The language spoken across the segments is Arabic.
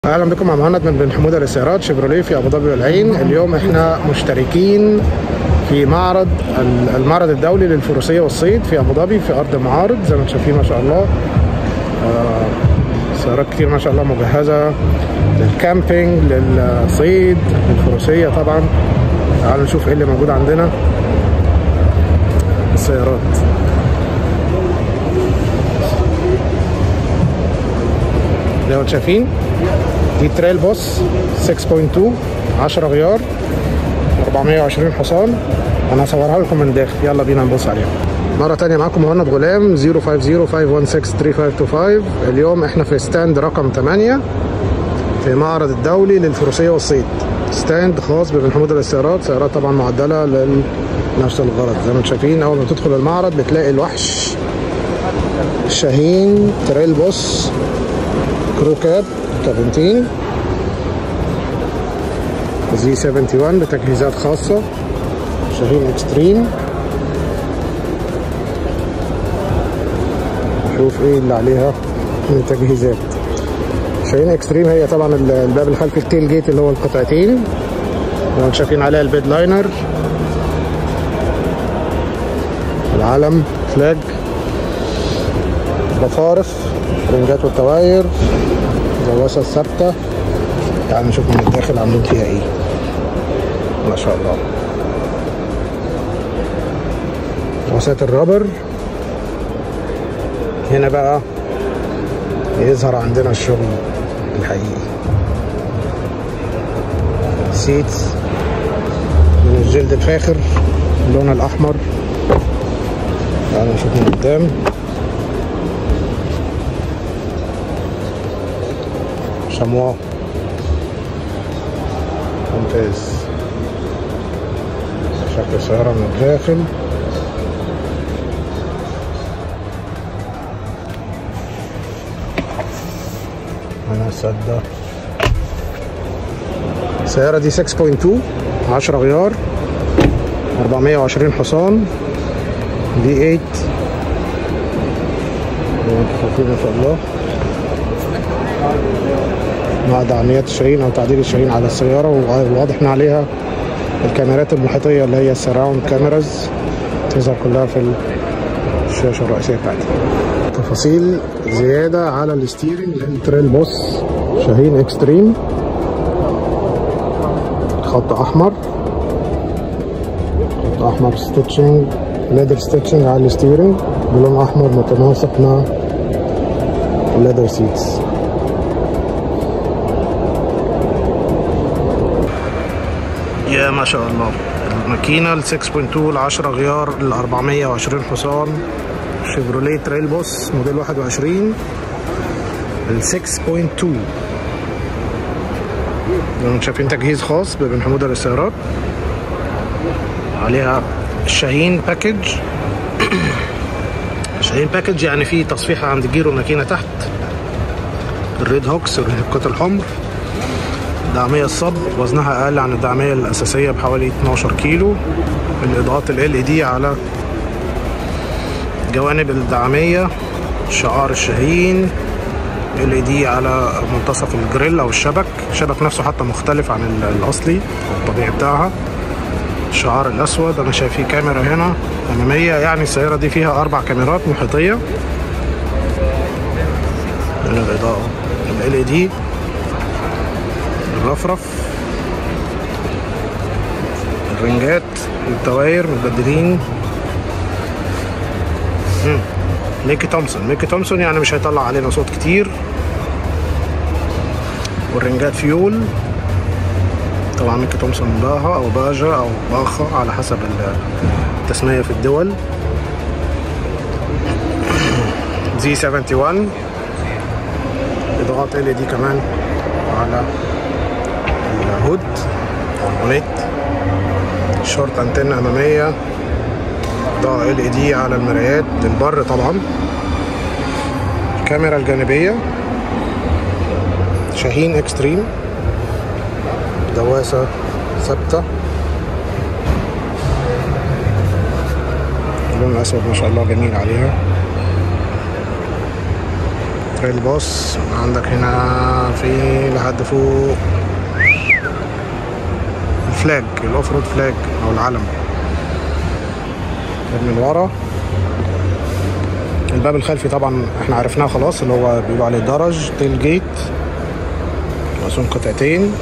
اهلا بكم مع مهند من بن حموده للسيارات شيفروليه في ابو ظبي والعين. اليوم احنا مشتركين في المعرض الدولي للفروسيه والصيد في ابو ظبي في ارض المعارض. زي ما انتم شايفين ما شاء الله سيارات كتير ما شاء الله مجهزه للكامبينج للصيد للفروسيه. طبعا تعالوا نشوف ايه اللي موجود عندنا. السيارات زي ما انتم شايفين دي تريل بوس 6.2 10 غيار 420 حصان. انا هصورها لكم من الداخل، يلا بينا نبص عليها مره تانية. معاكم مهند غلام 050-516-3525. اليوم احنا في ستاند رقم 8 في معرض الدولي للفروسيه والصيد، ستاند خاص ببن حموده للسيارات. سيارات طبعا معدله لنفس الغرض. زي ما انتم شايفين اول ما تدخل المعرض بتلاقي الوحش الشاهين تريل بوس كرو كاب كابنتين زي 71 بتجهيزات خاصة. شاهين اكستريم، نشوف ايه اللي عليها من تجهيزات. شاهين اكستريم هي طبعا الباب الخلفي التيل جيت اللي هو القطعتين، وانتم شايفين عليها البيد لاينر، العلم فلاج، رفارف، رنجات والتواير، الغواصة الثابتة. تعالوا نشوف من الداخل عاملين فيها ايه. ما شاء الله غواصات الرابر. هنا بقى يظهر عندنا الشغل الحقيقي. سيتس من الجلد الفاخر اللون الاحمر. تعالوا نشوف من قدام. شمواه ممتاز. شكل السيارة من الداخل. هنا السدة. السيارة دي 6.2 10 غيار 420 حصان V8 ما شاء الله، مع دعميات الشاهين او تعديل الشاهين على السياره. وواضح ان عليها الكاميرات المحيطيه اللي هي السراوند كاميراز تظهر كلها في الشاشه الرئيسيه بتاعتها. تفاصيل زياده على الستيرنج للتريل بوس شاهين اكستريم، خط احمر، خط احمر ستيتشنج ليدر ستيتشنج على الستيرنج بلون احمر متناسق مع الليدر سيتس. يا ما شاء الله الماكينة ال 6.2 ل 10 غيار ل 420 حصان شيفروليه تريل بوس موديل 21 ال 6.2. شايفين تجهيز خاص ببن حموده للسيارات. عليها الشاهين باكج. شاهين باكج يعني في تصفيحة عند الجير والماكينة تحت، الريد هوكس الهوكات الحمر، دعمية الصب وزنها أقل عن الدعمية الأساسية بحوالي 12 كيلو. الإضاءات ال LED على جوانب الدعمية، شعار الشاهين LED على منتصف الجريل أو الشبك نفسه حتى مختلف عن الأصلي الطبيعي بتاعها. الشعار الأسود. أنا شايف فيه كاميرا هنا أمامية، يعني السيارة دي فيها 4 كاميرات محيطية من الإضاءة ال LED. الرفرف، الرنجات والتواير متبدلين. ميكي تومسون يعني مش هيطلع علينا صوت كتير. والرنجات فيول طبعا ميكي تومسون باها او باجا او باخا على حسب التسمية في الدول. زي 71 اضاءات LED كمان على الهود والبونيت. شورت انتنة امامية، اضاءة LED على المرايات للبر طبعا. الكاميرا الجانبية شاهين اكستريم، دواسة ثابتة، اللون الاسود ما شاء الله جميل عليها. تريل بوس. عندك هنا في لحد فوق الفلاج، الاوف رود فلاج او العلم. من ورا الباب الخلفي طبعا احنا عرفناه خلاص، اللي هو بيقولوا عليه درج تيل جيت، مقسوم قطعتين.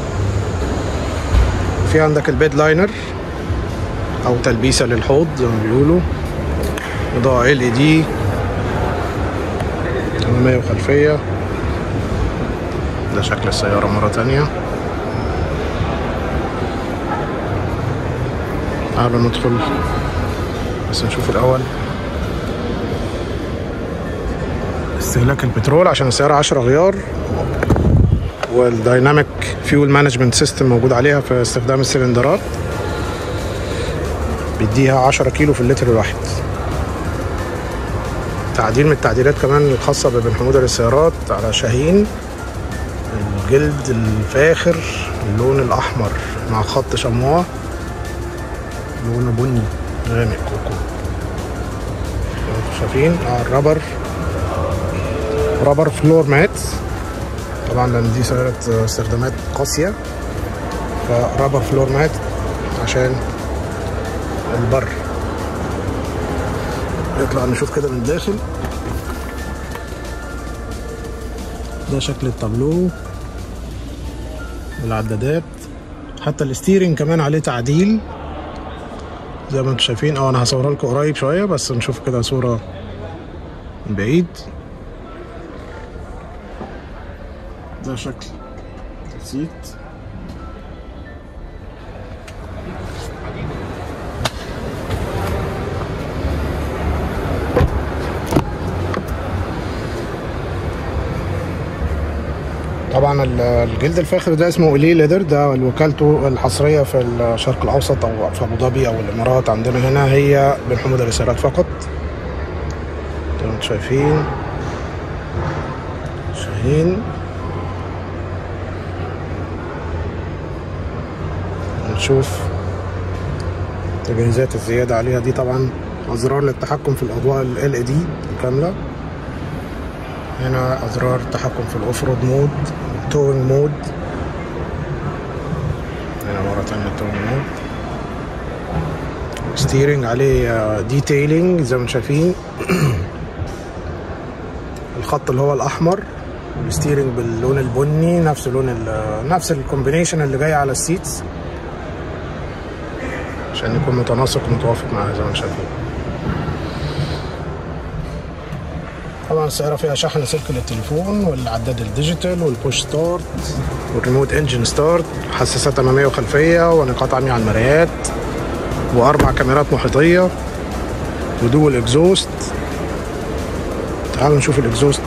في عندك البيد لاينر او تلبيسه للحوض زي ما بيقولوا. اضاءه LED اماميه وخلفيه. ده شكل السياره مره تانية. تعالوا ندخل بس نشوف الاول استهلاك البترول عشان السياره 10 غيار، والدايناميك فيول مانجمنت سيستم موجود عليها في استخدام السلندرات، بيديها 10 كيلو في اللتر الواحد. تعديل من التعديلات كمان الخاصة بابن حمودة للسيارات على شاهين، الجلد الفاخر اللون الأحمر مع خط شمواه لونه بني غامق كوكو. شايفين الرابر فلور مات، طبعا لأن دي سيارة استخدامات قاسية، فرابر فلور مات عشان البر. نطلع نشوف كده من الداخل. ده شكل التابلو والعدادات، حتى الستيرنج كمان عليه تعديل زي ما انتم شايفين. انا هصورها لكم قريب شويه بس نشوف كده صوره من بعيد. ده شكل السيت. طبعا الجلد الفاخر ده اسمه إلي ليدر، ده وكالته الحصريه في الشرق الاوسط او في ابو ظبي او الامارات. عندنا هنا هي بن حمودة للسيارات فقط. انتم شايفين شاهين. نشوف التجهيزات الزياده عليها دي. طبعا ازرار للتحكم في الاضواء LED الكامله. هنا ازرار التحكم في الاوف رود مود، توينج مود. هنا مرة تانية توينج مود. ستيرنج عليه ديتيلينج زي ما انتم شايفين. الخط اللي هو الاحمر، والستيرنج باللون البني، نفس الكومبينيشن اللي جاي على السيتس عشان يكون متناسق ومتوافق معاه زي ما انتم شايفين. طبعا السيارة فيها شحن سلك للتليفون، والعداد الديجيتال، والبوش ستارت، والريموت انجن ستارت، حساسات امامية وخلفية، ونقاط عمياء على المرايات، و4 كاميرات محيطية، ودول اكزوست. تعالوا نشوف الاكزوست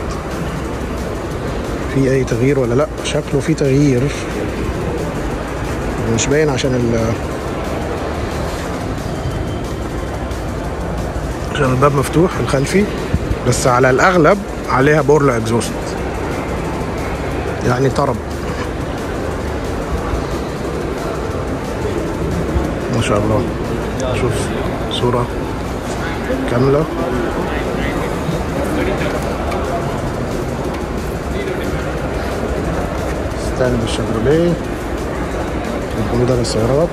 في اي تغيير ولا لا. شكله في تغيير مش باين عشان الباب مفتوح الخلفي، بس على الاغلب عليها بورلا اكزوست يعني طرب ما شاء الله. شوف صورة كاملة. ستاند الشيفروليه بن حمودة للسيارات.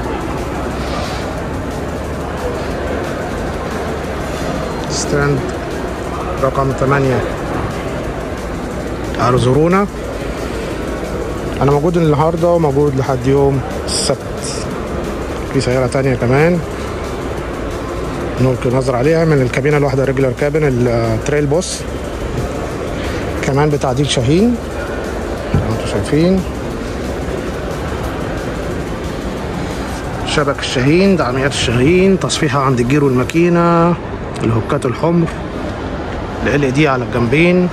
ستاند رقم 8. تعالوا زورونا. انا موجود النهارده وموجود لحد يوم السبت. في سيارة تانية كمان نلقي نظر عليها من الكابينة الواحدة ريجولار كابين، التريل بوس، كمان بتعديل شاهين زي ما انتم شايفين. شبك الشاهين، دعميات الشاهين، تصفيحة عند الجير والماكينة، الهوكات الحمر، ال LED على الجنبين،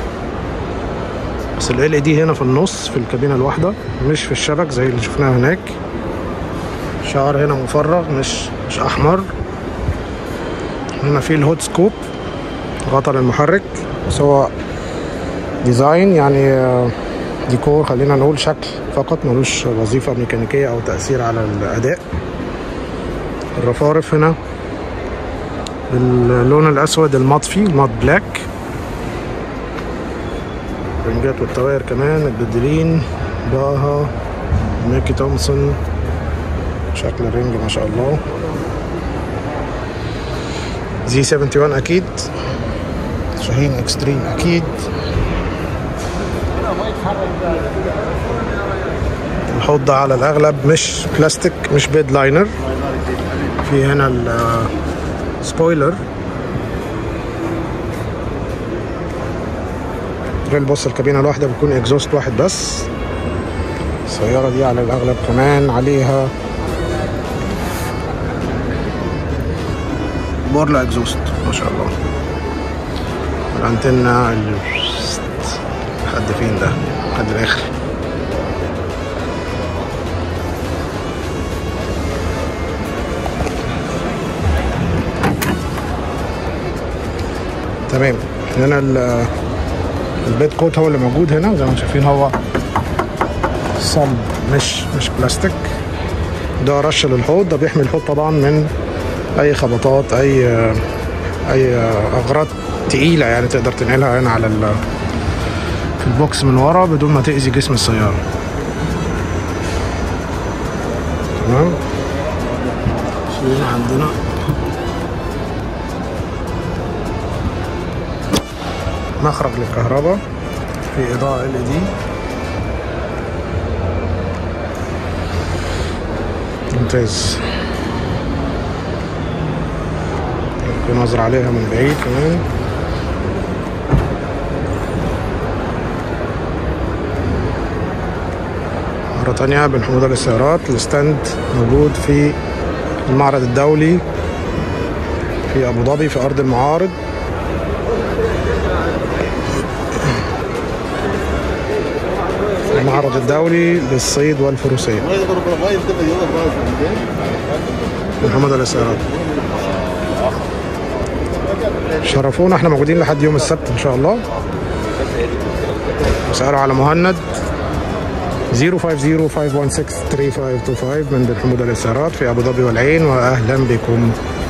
بس ال LED هنا في النص في الكابينة الواحدة مش في الشبك زي اللي شفناه هناك. شعر هنا مفرغ مش احمر. هنا في الهوت سكوب، غطا للمحرك، بس هو ديزاين يعني ديكور، خلينا نقول شكل فقط، ملوش وظيفة ميكانيكية او تأثير على الاداء. الرفارف هنا باللون الاسود المطفي، المات بلاك. الرنجات والتواير كمان متبدلين. باها، ميكي تومسون، شكل الرنج ما شاء الله. زي 71 اكيد، شاهين اكستريم اكيد. الحوض ده على الاغلب مش بلاستيك، مش بيد لاينر. في هنا السبويلر دريل. بص الكابينه الواحده بيكون اكزوست واحد بس. السياره دي على الاغلب كمان عليها بورلا اكزوست ما شاء الله. الانتنة لحد فين ده؟ لحد الاخر. تمام. هنا البيت كوت هو اللي موجود هنا، زي ما انتم شايفين هو صلب مش بلاستيك. ده رش للحوض، ده بيحمي الحوض طبعا من اي خبطات، اي اغراض تقيله يعني تقدر تنقلها هنا على في البوكس من ورا بدون ما تأذي جسم السياره. تمام. هنا عندنا مخرج للكهرباء، في اضاءه LED. ممتاز. ممكن نظر عليها من بعيد كمان. مرة تانية بن حمودة للسيارات. الستاند موجود في المعرض الدولي في أبو ظبي في أرض المعارض. المعرض الدولي للصيد والفروسية. بن حمودة للسيارات. شرفونا، احنا موجودين لحد يوم السبت ان شاء الله. اسألوا على مهند 050-516-3525 من بن حمودة للسيارات في ابو ظبي والعين، واهلا بكم.